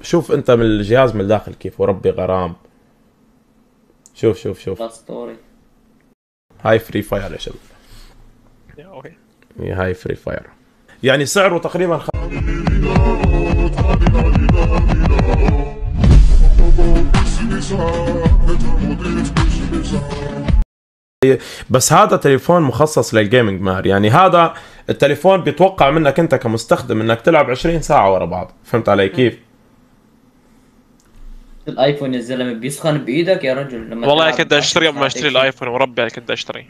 شوف انت من الجهاز من الداخل كيف، وربي غرام. شوف شوف شوف. اسطوري. هاي فري فاير يا شباب. يا أخي. هاي فري فاير. يعني سعره تقريبا بس هذا تليفون مخصص للجيمنج ماهر. يعني هذا التليفون بيتوقع منك انت كمستخدم انك تلعب 20 ساعة ورا بعض. فهمت علي كيف؟ الايفون يا زلمه بيسخن بايدك يا رجل لما والله تلعب كنت 10 اشتري قبل ما ساعات اشتري هيك شيء. الايفون، وربي كنت اشتري.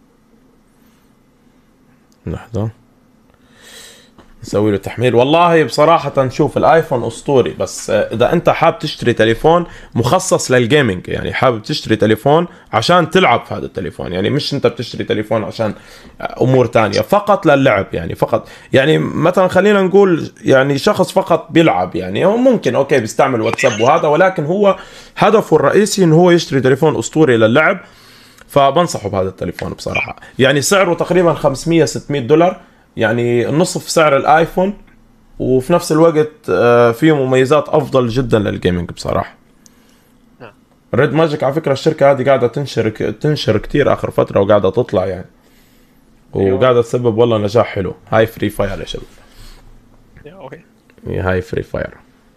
لحظة نسوي له تحميل. والله بصراحة شوف الايفون اسطوري، بس اذا انت حاب تشتري تليفون مخصص للجيمنج، يعني حابب تشتري تليفون عشان تلعب في هذا التليفون، يعني مش انت بتشتري تليفون عشان امور تانية، فقط للعب يعني فقط. يعني مثلا خلينا نقول يعني شخص فقط بيلعب، يعني هو ممكن اوكي بيستعمل واتساب وهذا، ولكن هو هدفه الرئيسي انه هو يشتري تليفون اسطوري للعب. فبنصحه بهذا التليفون بصراحة. يعني سعره تقريبا 500 $600، يعني نصف سعر الايفون، وفي نفس الوقت فيه مميزات افضل جدا للجيمنج بصراحة. نعم. ريد ماجيك على فكرة الشركة هذه قاعدة تنشر كتير اخر فترة، وقاعدة تطلع يعني، أيوة. وقاعدة تسبب والله نجاح حلو. هاي فري فاير يا شباب. يا اخي. هاي فري فاير.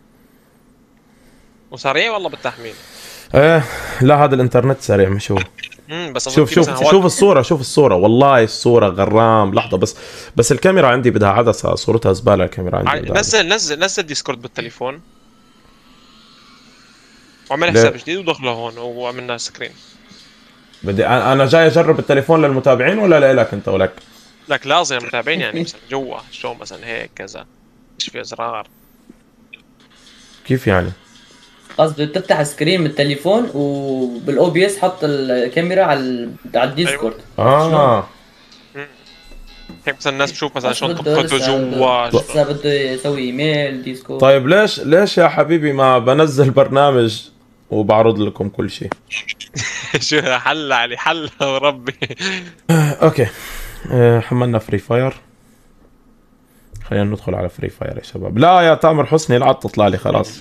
وسريع والله بالتحميل. ايه لا هذا الانترنت سريع مش هو. بس اظن شوف في مثلا شوف شوف الصورة، شوف الصورة، والله الصورة غرام. لحظة بس الكاميرا عندي بدها عدسة، صورتها زبالة الكاميرا عندي بدها عدسة. نزل ديسكورد بالتليفون، وعمل ليه؟ حساب جديد ودخله هون وعملنا سكرين. بدي انا جاي اجرب التليفون للمتابعين ولا لك انت ولك؟ لك لازم المتابعين، يعني مثلا جوا شلون مثلا هيك كذا، ايش في ازرار. كيف يعني؟ قصدي تفتح سكرين من التليفون وبالاو بي اس حط الكاميرا على ايوه. الديسكورد، عرفت شلون؟ اه مم. هيك مثلا الناس بتشوف مثلا بس شلون بده طبخته لسه بده جوا شلون. لسه بده يسوي ايميل ديسكورد. طيب ليش يا حبيبي ما بنزل برنامج وبعرض لكم كل شيء؟ شو حل علي حل وربي. اوكي. حملنا فري فاير. خلينا ندخل على فري فاير يا شباب. لا يا تامر حسني لا عاد تطلع لي خلاص.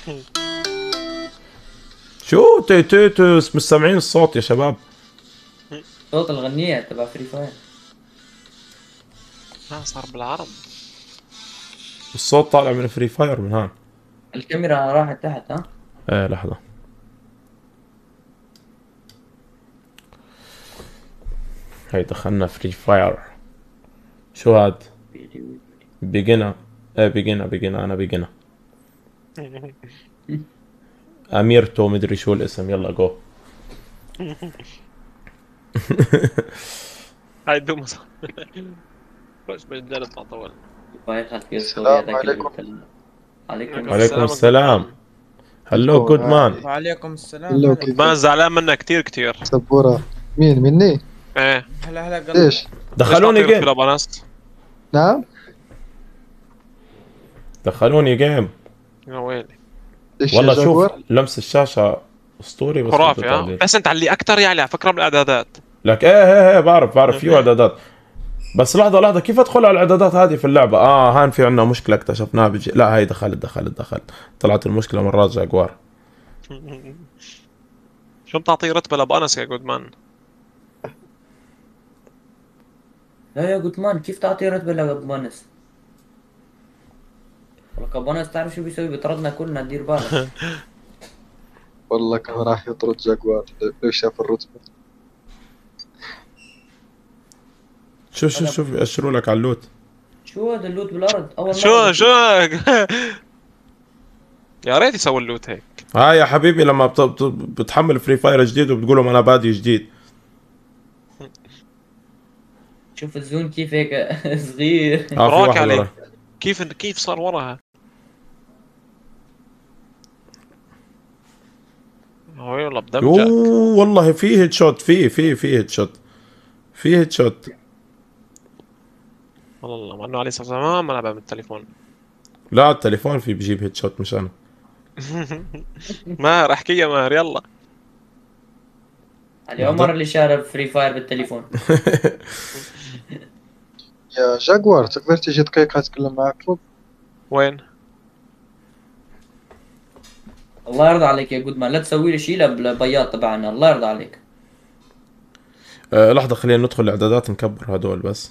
شو مش سامعين الصوت يا شباب؟ صوت الغنية تبع فري فاير. صار بالعرب. الصوت طالع من فري فاير من هان. الكاميرا راحت تحت ها. ايه لحظة. هي دخلنا فري فاير. شو هاد؟ بيجنا. ايه بيجنا انا بيجنا. اميرتو مدري شو الاسم. يلا جو. هاي دوم. بس بدنا نطلع طول. باي خلفية ستوري السلام هذاك اللي عليكم. قلت لنا. عليكم وعليكم السلام السلام. السلام. جودمان. هلو جود مان. وعليكم السلام. هلو هلا جودمان كيفك؟ زعلان منك كتير كتير. سبورة. مين مني؟ ايه. هلا هلا قلبي. ليش؟ ليش دخلوني تعطيه جيم. كلاب انس؟ نعم؟ دخلوني جيم. يا ويلي. ليش يا والله شوف جاكور؟ لمس الشاشة اسطوري، بس بده خرافي ها، تعديل. بس انت علي اكثر يعني على فكره بالاعدادات. لك ايه بعرف في اعدادات. بس لحظة كيف ادخل على الاعدادات هذه في اللعبة؟ هان في عندنا مشكلة اكتشفناها بيجي. لا هي دخلت. طلعت المشكلة مرات جاكوار. شو بتعطيه رتبه لابو انس يا جودمان؟ لا يا جوتمان كيف تعطي رتبة لبونس؟ ولك بونس تعرف شو بيسوي؟ بيطردنا كلنا دير بالك. والله كان راح يطرد جاكور لو شاف الرتبة. شوف بيأشروا لك على اللوت. شو هذا اللوت بالارض؟ اول مرة شو بشوف. يا يا ريت يسوي اللوت هيك. هاي يا حبيبي لما بتحمل فري فاير جديد وبتقول لهم انا بادي جديد. شوف الزون كيف هيك صغير. في وراك واحد علي. ورا. كيف صار وراها؟ هو والله بدمجك. والله في هيد شوت. في هيد شوت. في هيد شوت. والله مع انه علي صار زمان ما لعبها من التليفون. لا التليفون في بجيب هيد شوت مش انا. ماهر احكي يا ماهر يلا. علي عمر اللي شارب فري فاير بالتليفون. يا جاكور تقدر تيجي دقيقة أتكلم معك فوق؟ وين؟ الله يرضى عليك يا جود مان، لا تسوي لي شيء للبياض تبعنا، الله يرضى عليك. لحظة خلينا ندخل الاعدادات نكبر هدول بس.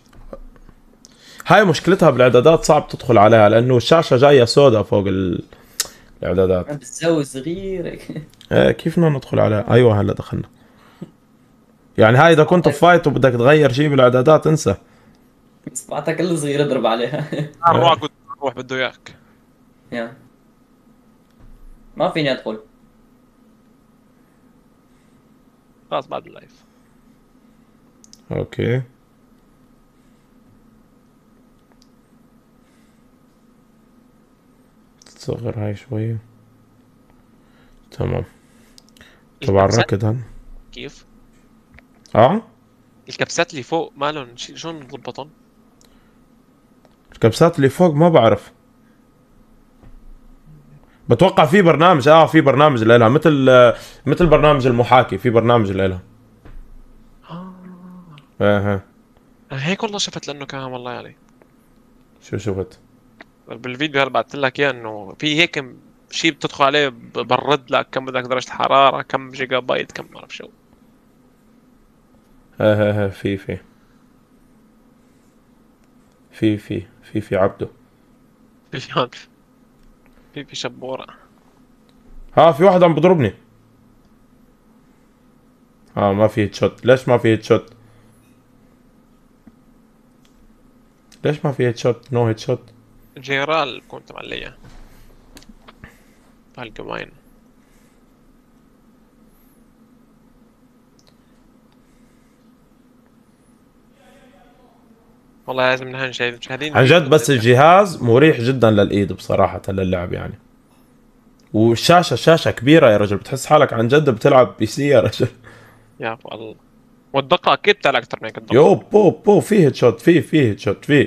هاي مشكلتها بالاعدادات، صعب تدخل عليها لانه الشاشة جاية سودا فوق الاعدادات. بتسوي صغير هيك. كيف بدنا ندخل عليها؟ ايوه هلا دخلنا. يعني هاي اذا كنت بفايت وبدك تغير شيء بالاعدادات انسى. اصبعتك كل صغير اضرب عليها. روح قلت روح بده اياك. يا ما فيني ادخل. خلاص بعد اللايف. اوكي. تصغر هاي شوية. تمام. تبع الكبسات الركض هن. كيف؟ اه الكبسات اللي فوق مالهم شلون نضبطهم؟ الكبسات اللي فوق ما بعرف. بتوقع في برنامج، في برنامج لها مثل برنامج المحاكي، في برنامج لها. اه ايه. أنا هيك والله شفت لانه كان والله يعني شو شفت؟ بالفيديو هلا بعثت لك اياه انه في هيك شيء بتدخل عليه برد لك كم بدك درجة حرارة، كم جيجا بايت، كم ما بعرف شو. ايه في عبده. في هون في شبورة. في واحد عم بضربني. ما في هيد شوت. ليش ما في هيد شوت؟ ليش ما في هيد شوت؟ نو هيد شوت. جيرال كنت معلية هالقواين. والله لازم نهان مشاهدين عن الفيديو جد بس الجهاز مريح جدا للايد بصراحة للعب يعني. والشاشة كبيرة يا رجل، بتحس حالك عن جد بتلعب بي سي يا رجل. يا الله. والدقة اكيد بتعلى اكثر من هيك يو الدقة. بو في هيد شوت، في هيد شوت في.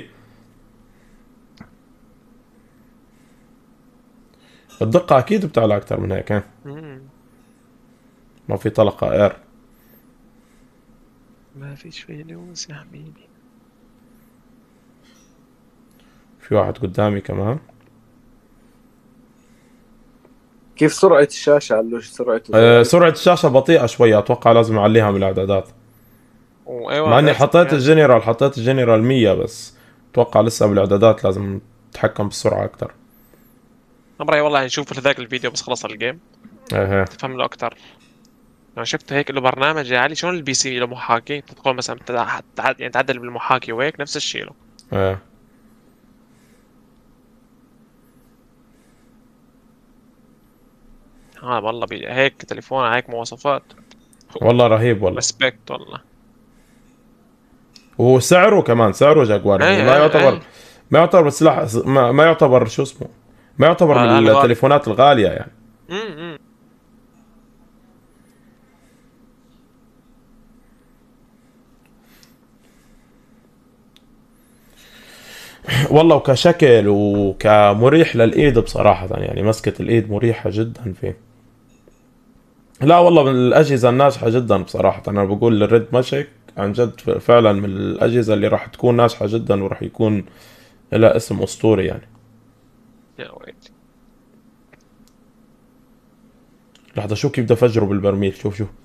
الدقة اكيد بتعلى اكثر من هيك. مم. ما في طلقة اير. ما فيش فلوس يا حبيبي. في واحد قدامي كمان. كيف سرعة الشاشة علوش سرعته؟ سرعة الشاشة بطيئة شوية، اتوقع لازم اعليها من الاعدادات. وايوه مع اني لازم حطيت الجنرال 100 بس. اتوقع لسه بالاعدادات لازم تتحكم بالسرعة اكثر. امري والله نشوف هذاك الفيديو بس خلص الجيم ايه. تفهم له اكثر. انا شفت هيك له برنامج عالي شلون البي سي له محاكي، تدخل مثلا يعني تعدل بالمحاكي وهيك نفس الشيء له. ايه والله هيك تليفون هيك مواصفات. والله رهيب والله. ريسبكت والله. وسعره كمان سعره جاكوار يعني ايه ما ايه يعتبر. ايه. ما يعتبر سلاح، ما يعتبر شو اسمه. ما يعتبر من الغالي. التليفونات الغالية يعني. امم. والله وكشكل وكمريح للايد بصراحة يعني مسكة الايد مريحة جدا فيه. لا والله من الاجهزة الناجحة جدا بصراحة، انا بقول الريد ماجيك عن جد فعلا من الاجهزة اللي راح تكون ناجحة جدا وراح يكون لها اسم اسطوري يعني. يا ويلي. لحظة شو كيف بدي افجره بالبرميل، شوف